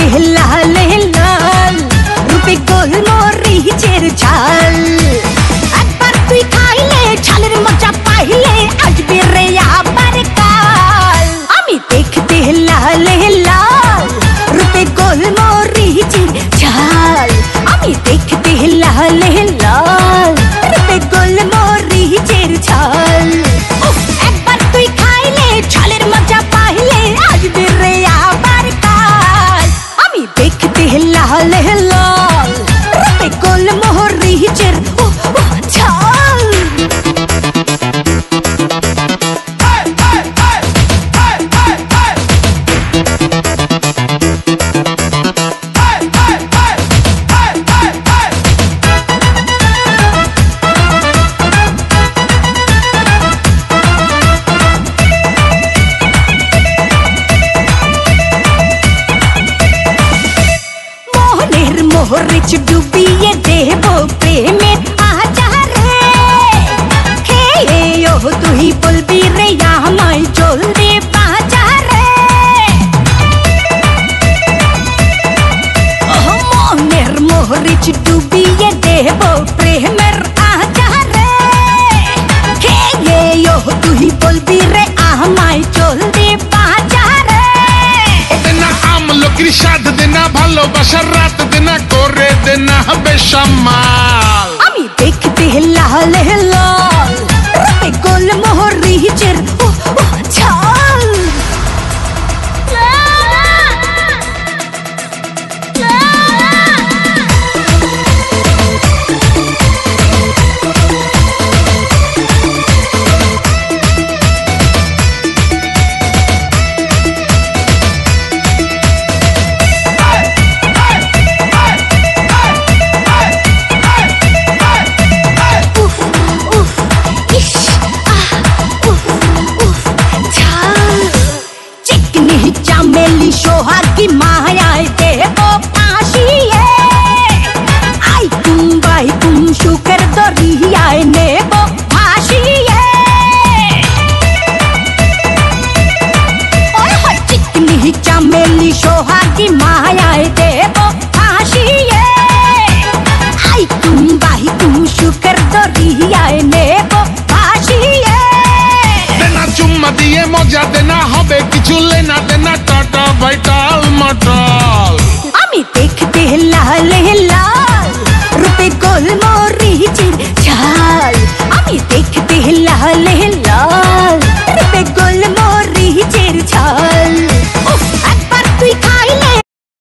লাল লাল রূপে গোলমরিচের ঝাল। একবার তুই খাইলে ঝালের মজা পাইলে আসবে রে আবার কাল। আমি দেখতে লাল লাল রূপে গোলমরিচের ঝাল। আমি দেখতে লাল লাল রূপে গোলমরিচের ঝাল। একবার তুই খাইলে ঝালের মজা পাইলে আসবে রে আবার কাল। আমি দেখতে লাল লাল রূপে গোলমরিচের ঝাল। মোহরিচ ডুবিয়ে দেব প্রেমের আচারে। খেয়ে ও তুই বলবি রে আমায় জলদি বাজারে। মনের মোহরিচ ডুবিয়ে দেব প্রেমের আচারে। খেয়ে ও তুই বলবি রে আমায় জলদি বাজারে। দেনা আমলকির স্বাদ দেনা ভালোবাসার রাত দেনা করে দেনা বেসামাল। আমি দেখতে লাল লাল রূপে গোলমরিচের ঝাল। চামেলি সোহাগী মায়ায় দেব ফাঁসিয়ে। আই তুম বাই তুম সুখের দরিয়ায় নেব ভাসিয়ে। চিকনি চামেলি সোহাগী মায়ায় দেব ফাঁসিয়ে। আই তুম বাই তুম সুখের দরিয়ায় নেব ভাসিয়ে। দেনা চুম্মা দিয়ে মজা দেনা হবে কিছু লেনা দেনা টাটা ভাইটাল মটল। আমি দেখতে লাল লাল রূপে গোলমরিচের ঝাল। আমি দেখতে লাল